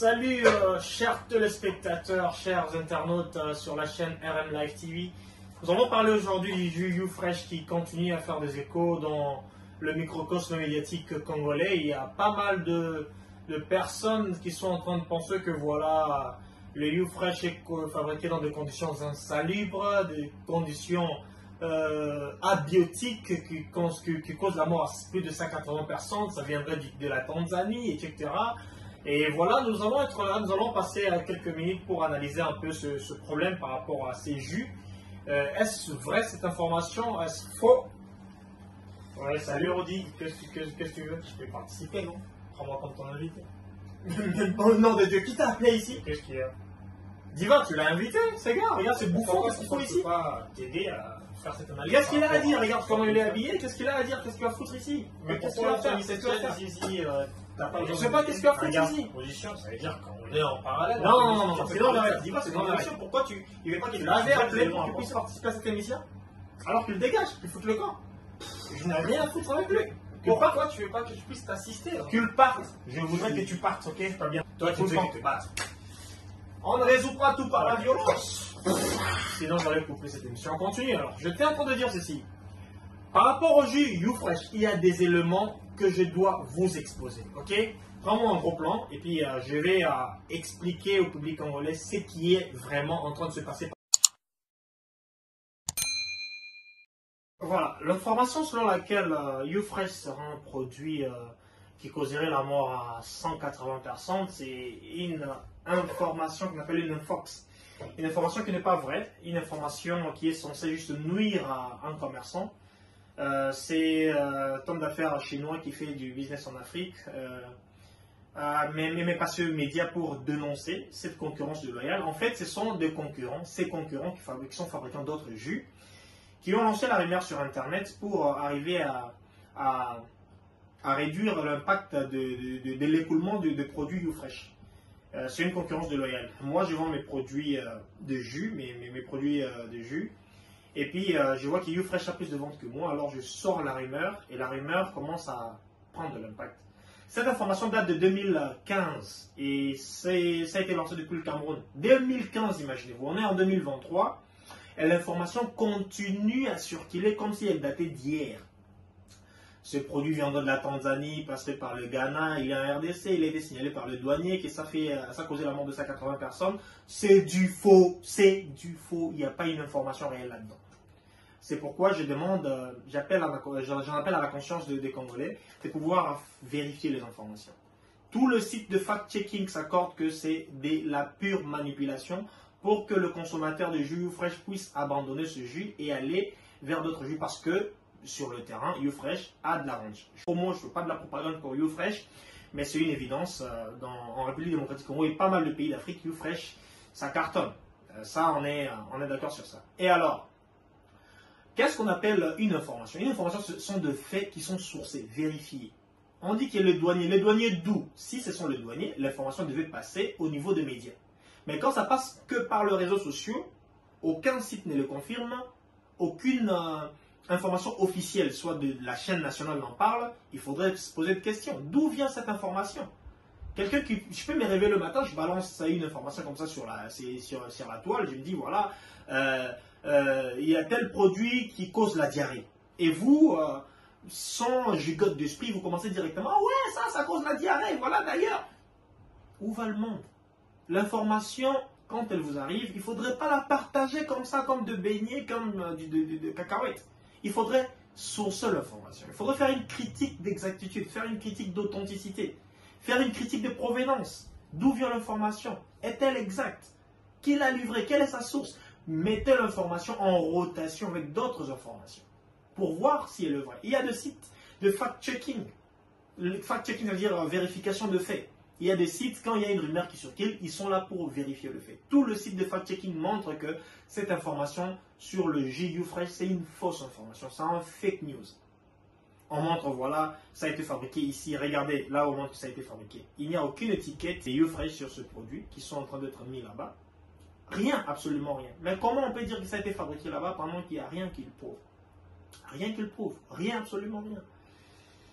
Salut chers téléspectateurs, chers internautes sur la chaîne RM Live TV. Nous allons parler aujourd'hui du jus YouFresh qui continue à faire des échos dans le microcosme médiatique congolais. Il y a pas mal de personnes qui sont en train de penser que voilà, le YouFresh est fabriqué dans des conditions insalubres, des conditions abiotiques qui causent la mort à plus de 180 personnes. Ça viendrait de la Tanzanie, etc. Et voilà, nous allons être là, nous allons passer quelques minutes pour analyser un peu ce problème par rapport à ces jus. Est-ce vrai cette information? Est-ce faux? Ouais, salut Rodi, qu'est-ce que tu veux? Je peux participer, non? Prends-moi comme ton invité. Au nom de Dieu, qui t'a appelé ici? Qu'est-ce qu'il y a? Diva, tu l'as invité, c'est gars, regarde, c'est bouffon, qu'est-ce qu'il faut ici? Je peux pas t'aider à faire cette analyse. Qu'est-ce qu'il a à dire? Regarde comment il est habillé, qu'est-ce qu'il a à dire? Qu'est-ce qu'il va foutre ici? Mais qu'est-ce qu'il va faire? Je ne sais pas qu'est-ce qu'il va foutre ici. Position, ça veut dire qu'on est en parallèle. Non, c'est dans la Diva, c'est dans la émission. Pourquoi il ne veut pas qu'il l'avait appelé pour qu'il puisse participer à cette émission? Alors qu'il dégage, qu'il foute le camp. Je n'ai rien à foutre avec lui. Pourquoi toi tu veux pas que je puisse t'assister? Qu'il parte. Je voudrais que tu partes, ok? Pas bien. Toi tu veux que tu partes. On ne résout pas tout par la violence. Sinon j'aurais coupé cette émission. On continue alors. Je t'ai en train de dire ceci. Par rapport au jus YouFresh, il y a des éléments que je dois vous exposer. Ok? Prends-moi un gros plan et puis je vais expliquer au public congolais ce qui est vraiment en train de se passer. Voilà, l'information selon laquelle YouFresh sera un produit qui causerait la mort à 180 personnes, c'est une information qu'on appelle une infox. Une information qui n'est pas vraie, une information qui est censée juste nuire à un commerçant. C'est un homme d'affaires chinois qui fait du business en Afrique, mais pas sur les médias pour dénoncer cette concurrence déloyale. En fait, ce sont des concurrents, ces concurrents qui sont fabricants d'autres jus, qui ont lancé la rumeur sur Internet pour arriver à réduire l'impact de l'écoulement de produits YouFresh. C'est une concurrence déloyale. Moi, je vends mes produits de jus, mes produits de jus. Et puis, je vois que YouFresh a plus de ventes que moi, alors je sors la rumeur, et la rumeur commence à prendre de l'impact. Cette information date de 2015, et ça a été lancé depuis le Cameroun. 2015, imaginez-vous, on est en 2023, et l'information continue à circuler comme si elle datait d'hier. Ce produit viendrait de la Tanzanie, passé par le Ghana, il est en RDC, il a été signalé par le douanier, que ça a causé la mort de 180 personnes. C'est du faux, il n'y a pas une information réelle là-dedans. C'est pourquoi je demande, j'en appelle à la conscience des Congolais de pouvoir vérifier les informations. Tout le site de fact-checking s'accorde que c'est de la pure manipulation pour que le consommateur de jus YouFresh puisse abandonner ce jus et aller vers d'autres jus parce que sur le terrain, YouFresh a de la range. Pour moi, je ne fais pas de la propagande pour YouFresh, mais c'est une évidence. En République démocratique Congo et pas mal de pays d'Afrique, YouFresh, ça cartonne. Ça, on est d'accord sur ça. Et alors, qu'est-ce qu'on appelle une information? Une information, ce sont des faits qui sont sourcés, vérifiés. On dit qu'il y a le douanier. Le douanier d'où? Si ce sont les douaniers, l'information devait passer au niveau des médias. Mais quand ça passe que par les réseaux sociaux, aucun site ne le confirme, aucune information officielle, soit de la chaîne nationale en parle, il faudrait se poser des questions. D'où vient cette information? Quelqu'un qui, je peux me réveiller le matin, je balance une information comme ça sur la toile, je me dis voilà, il y a tel produit qui cause la diarrhée. Et vous, sans gigote d'esprit, vous commencez directement, ah ouais, ça cause la diarrhée, voilà d'ailleurs. Où va le monde? L'information, quand elle vous arrive, il ne faudrait pas la partager comme ça, comme de beignets, comme de cacahuètes. Il faudrait sourcer l'information. Il faudrait faire une critique d'exactitude, faire une critique d'authenticité, faire une critique de provenance. D'où vient l'information? Est-elle exacte? Qui l'a livrée? Quelle est sa source? Mettez l'information en rotation avec d'autres informations pour voir si elle est vraie. Il y a des sites de fact-checking. Le fact-checking, c'est-à-dire vérification de faits. Il y a des sites, quand il y a une rumeur qui circule, ils sont là pour vérifier le fait. Tout le site de fact-checking montre que cette information sur le jus YouFresh, c'est une fausse information, c'est un fake news. On montre, voilà, ça a été fabriqué ici, regardez, là on montre que ça a été fabriqué. Il n'y a aucune étiquette de YouFresh sur ce produit qui sont en train d'être mis là-bas. Rien, absolument rien. Mais comment on peut dire que ça a été fabriqué là-bas pendant qu'il n'y a rien qui le prouve? Rien qui le prouve, rien, absolument rien.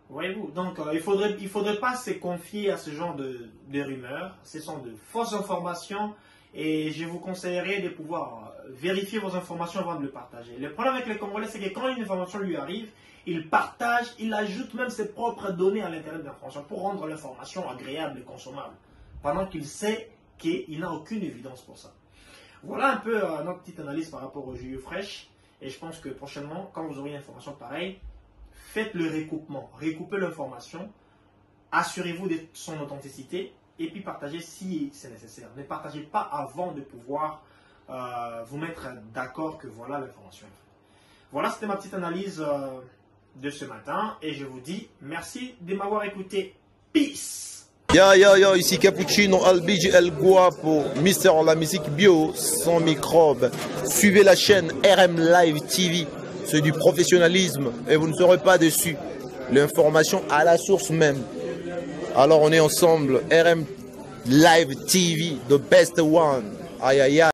Voyez-vous, donc il faudrait pas se confier à ce genre de rumeurs. Ce sont de fausses informations et je vous conseillerais de pouvoir vérifier vos informations avant de le partager. Le problème avec les Congolais, c'est que quand une information lui arrive, il partage, il ajoute même ses propres données à l'intérieur de l'information pour rendre l'information agréable et consommable, pendant qu'il sait qu'il n'a aucune évidence pour ça. Voilà un peu notre petite analyse par rapport au jus fraîche. Et je pense que prochainement, quand vous aurez une information pareille, faites le recoupement, recoupez l'information, assurez-vous de son authenticité et puis partagez si c'est nécessaire. Ne partagez pas avant de pouvoir vous mettre d'accord que voilà l'information. Voilà, c'était ma petite analyse de ce matin et je vous dis merci de m'avoir écouté. Peace! Yo, ici Cappuccino, Albigi, El Guapo, Mister la musique bio, sans microbes. Suivez la chaîne RM Live TV. C'est du professionnalisme et vous ne serez pas déçus. L'information à la source même. Alors on est ensemble, RM Live TV, the best one. Aïe aïe aïe.